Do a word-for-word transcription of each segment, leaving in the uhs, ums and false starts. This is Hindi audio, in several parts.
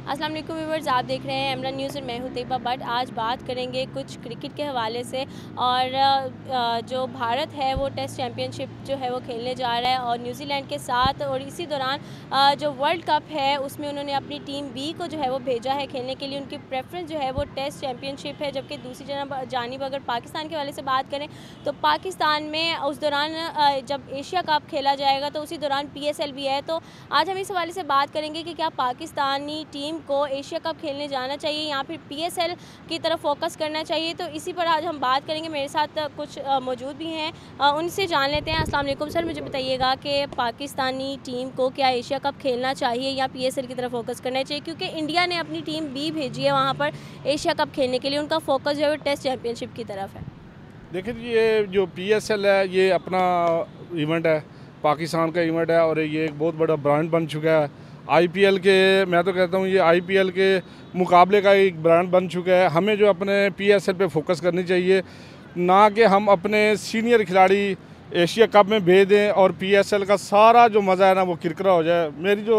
अस्सलाम वालेकुम व्यूअर्स, आप देख रहे हैं एमरान न्यूज़ और मैं हूं तैयबा बट आज बात करेंगे कुछ क्रिकेट के हवाले से। और जो भारत है वो टेस्ट चैम्पियनशिप जो है वो खेलने जा रहा है और न्यूजीलैंड के साथ, और इसी दौरान जो वर्ल्ड कप है उसमें उन्होंने अपनी टीम बी को जो है वो भेजा है खेलने के लिए। उनकी प्रेफरेंस जो है वो टेस्ट चैम्पियनशिप है, जबकि दूसरी जानब जानिब अगर पाकिस्तान के हवाले से बात करें तो पाकिस्तान में उस दौरान जब एशिया कप खेला जाएगा तो उसी दौरान पी एस एल भी है। तो आज हम इस हवाले से बात करेंगे कि क्या पाकिस्तानी टीम को एशिया कप खेलने जाना चाहिए या फिर पी एस एल की तरफ फोकस करना चाहिए। तो इसी पर आज हम बात करेंगे। मेरे साथ कुछ मौजूद भी हैं, उनसे जान लेते हैं। अस्सलाम वालेकुम सर, मुझे बताइएगा कि पाकिस्तानी टीम को क्या एशिया कप खेलना चाहिए या पी एस एल की तरफ फोकस करना चाहिए, क्योंकि इंडिया ने अपनी टीम बी भेजी है वहाँ पर एशिया कप खेलने के लिए। उनका फोकस जो है टेस्ट चैम्पियनशिप की तरफ है। देखिए, ये जो पी एस एल है ये अपना इवेंट है, पाकिस्तान का इवेंट है और ये एक बहुत बड़ा ब्रांड बन चुका है। आई पी एल के, मैं तो कहता हूँ ये आई पी एल के मुकाबले का एक ब्रांड बन चुका है। हमें जो अपने पी एस एल पे फोकस करनी चाहिए, ना कि हम अपने सीनियर खिलाड़ी एशिया कप में भेज दें और पी एस एल का सारा जो मज़ा है ना वो किरकिरा हो जाए। मेरी जो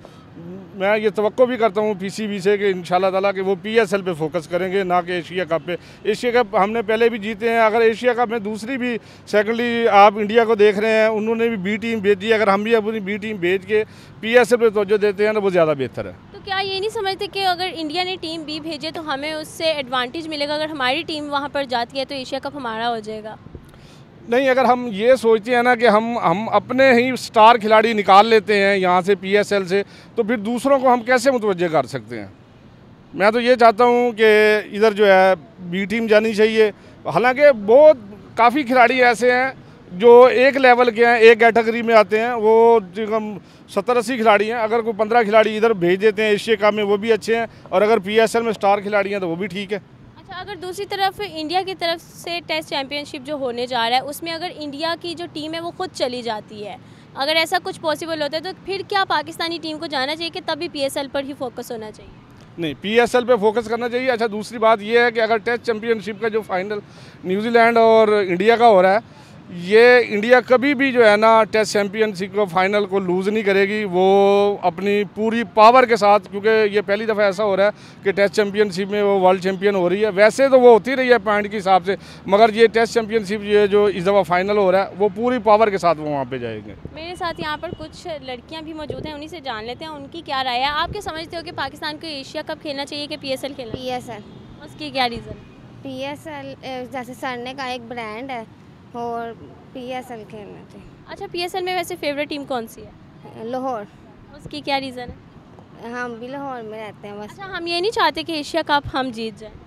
मैं ये तवक्को भी करता हूँ पी सी बी से कि इंशाल्लाह ताला कि वो पी एस एल पे फोकस करेंगे, ना कि एशिया कप पे। एशिया कप हमने पहले भी जीते हैं। अगर एशिया कप में दूसरी भी, सेकेंडली आप इंडिया को देख रहे हैं, उन्होंने भी बी टीम भेजी। अगर हम भी अपनी बी टीम भेज के पी एस एल पे तवज्जो देते हैं ना वो ज़्यादा बेहतर है। तो क्या ये नहीं समझते कि अगर इंडिया ने टीम बी भेजे तो हमें उससे एडवांटेज मिलेगा, अगर हमारी टीम वहाँ पर जाती है तो एशिया कप हमारा हो जाएगा? नहीं, अगर हम ये सोचते हैं ना कि हम हम अपने ही स्टार खिलाड़ी निकाल लेते हैं यहाँ से पी एस एल से, तो फिर दूसरों को हम कैसे मुतवज्जे कर सकते हैं। मैं तो ये चाहता हूँ कि इधर जो है बी टीम जानी चाहिए। हालांकि बहुत काफ़ी खिलाड़ी ऐसे हैं जो एक लेवल के हैं, एक कैटेगरी में आते हैं। वो हम सत्तर अस्सी खिलाड़ी हैं, अगर कोई पंद्रह खिलाड़ी इधर भेज देते हैं एशिया कप में वो भी अच्छे हैं, और अगर पी एस एल में स्टार खिलाड़ी हैं तो वो भी ठीक है। अच्छा, अगर दूसरी तरफ इंडिया की तरफ से टेस्ट चैम्पियनशिप जो होने जा रहा है उसमें अगर इंडिया की जो टीम है वो खुद चली जाती है, अगर ऐसा कुछ पॉसिबल होता है तो फिर क्या पाकिस्तानी टीम को जाना चाहिए कि तभी पी एस एल पर ही फोकस होना चाहिए? नहीं, पी एस एल पे फोकस करना चाहिए। अच्छा, दूसरी बात ये है कि अगर टेस्ट चैम्पियनशिप का जो फाइनल न्यूजीलैंड और इंडिया का हो रहा है, ये इंडिया कभी भी जो है ना टेस्ट चैम्पियनशिप को फाइनल को लूज़ नहीं करेगी। वो अपनी पूरी पावर के साथ, क्योंकि ये पहली दफ़ा ऐसा हो रहा है कि टेस्ट चैम्पियनशिप में वो वर्ल्ड चैम्पियन हो रही है। वैसे तो वो होती रही है पॉइंट के हिसाब से, मगर ये टेस्ट चैम्पियनशिप ये जो इस दफ़ा फाइनल हो रहा है वो पूरी पावर के साथ वो वहाँ पे जाएंगे। मेरे साथ यहाँ पर कुछ लड़कियाँ भी मौजूद हैं, उन्हीं से जान लेते हैं उनकी क्या राय है। आप क्या समझते हो कि पाकिस्तान को एशिया कप खेलना चाहिए कि पी एस एल खेलना? P S L. उसकी क्या रीज़न? पी एस एल जैसे सरने का एक ब्रांड है और पी एस एल खेलना चाहिए। अच्छा, पी एस एल में वैसे फेवरेट टीम कौन सी है? लाहौर। उसकी क्या रीज़न है? हम भी लाहौर में रहते हैं बस। अच्छा, हम ये नहीं चाहते कि एशिया कप हम जीत जाएं?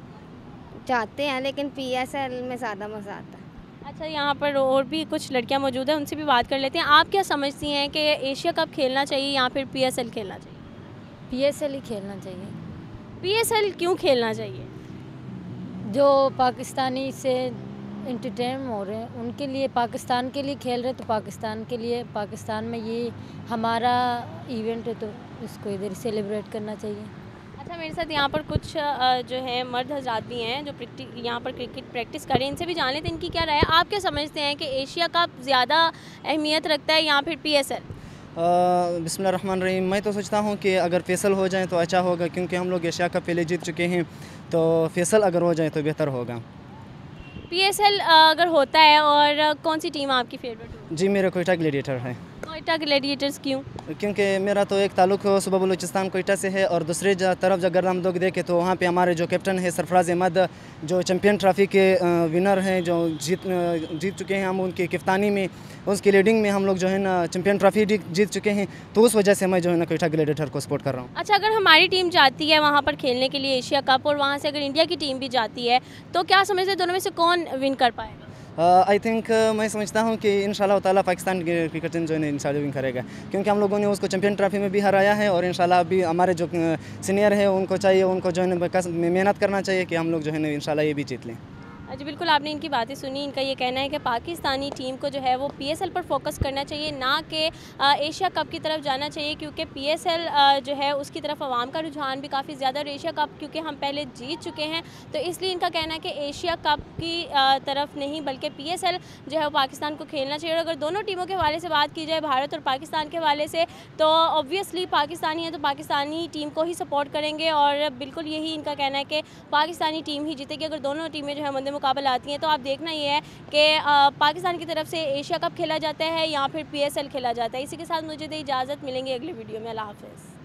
चाहते हैं, लेकिन पी एस एल में ज़्यादा मज़ा आता है। अच्छा, यहाँ पर और भी कुछ लड़कियाँ मौजूद हैं, उनसे भी बात कर लेते हैं। आप क्या समझती हैं कि एशिया कप खेलना चाहिए या फिर पी एस एल खेलना चाहिए? पी एस एल ही खेलना चाहिए। पी एस एल क्यों खेलना चाहिए? जो पाकिस्तानी से इंटरटेन हो रहे हैं उनके लिए, पाकिस्तान के लिए खेल रहे हैं तो पाकिस्तान के लिए, पाकिस्तान में ये हमारा इवेंट है तो इसको इधर सेलिब्रेट करना चाहिए। अच्छा, मेरे साथ यहाँ पर कुछ जो है मर्द हज़रात भी हैं जो यहाँ पर क्रिकेट प्रैक्टिस करें, इनसे भी जान लेते हैं इनकी क्या राय है। आप क्या समझते हैं कि एशिया कप ज़्यादा अहमियत रखता है या फिर पी एस एल? बिस्मिल्लाहिर्रहमानिर्रहीम। मैं तो सोचता हूँ कि अगर फैसल हो जाए तो अच्छा होगा, क्योंकि हम लोग एशिया कप पहले जीत चुके हैं, तो फैसल अगर हो जाए तो बेहतर होगा। पी एस एल अगर होता है, और कौन सी टीम आपकी फेवरेट है? जी, मेरा कोयटा ग्लैडिएटर है। कोयटा ग्लैडिएटर्स क्यों? क्योंकि मेरा तो एक ताल्लुक सूबा बलूचिस्तान कोयटा से है, और दूसरी तरफ अगर हम लोग देखें तो वहाँ पे हमारे जो कैप्टन है सरफराज अहमद, जो चैम्पियन ट्रॉफी के विनर हैं, जो जीत जीत चुके हैं, हम उनकी कप्तानी में, उसकी लीडिंग में हम लोग जो है ना चैम्पियन ट्रॉफी जीत चुके हैं, तो उस वजह से मैं जो है ना कोयटा ग्लैडिएटर को सपोर्ट कर रहा हूँ। अच्छा, अगर हमारी टीम जाती है वहाँ पर खेलने के लिए एशिया कप, और वहाँ से अगर इंडिया की टीम भी जाती है, तो क्या समझते हैं दोनों में से कौन विन कर पाएगा? आई uh, थिंक uh, मैं समझता हूँ कि इंशाल्लाह ताला पाकिस्तान की क्रिकेट टीम जो है इंशाल्लाह विन करेगा, क्योंकि हम लोगों ने उसको चैम्पियन ट्रॉफी में भी हराया है, और इंशाल्लाह अभी हमारे जो सीनियर है उनको चाहिए, उनको जो है मेहनत करना चाहिए कि हम लोग जो है ना इंशाल्लाह ये भी जीत लें। जी बिल्कुल, आपने इनकी बातें सुनी। इनका ये कहना है कि पाकिस्तानी टीम को जो है वो पीएसएल पर फोकस करना चाहिए, ना कि एशिया कप की तरफ जाना चाहिए, क्योंकि पीएसएल जो है उसकी तरफ आवाम का रुझान भी काफ़ी ज़्यादा, और एशिया कप क्योंकि हम पहले जीत चुके हैं, तो इसलिए इनका कहना है कि एशिया कप की तरफ नहीं बल्कि पीएसएल जो है वो पाकिस्तान को खेलना चाहिए। और अगर दोनों टीमों के हवाले से बात की जाए, भारत और पाकिस्तान के हवाले से, तो ऑब्वियसली पाकिस्तानी है तो पाकिस्तानी टीम को ही सपोर्ट करेंगे, और बिल्कुल यही इनका कहना है कि पाकिस्तानी टीम ही जीतेगी। अगर दोनों टीमें जो है मुद्दे मुकाबला आती हैं, तो आप देखना ये है कि पाकिस्तान की तरफ से एशिया कप खेला जाता है या फिर पीएसएल खेला जाता है। इसी के साथ मुझे दे इजाज़त, मिलेंगे अगले वीडियो में। अल्लाह हाफ़िज़।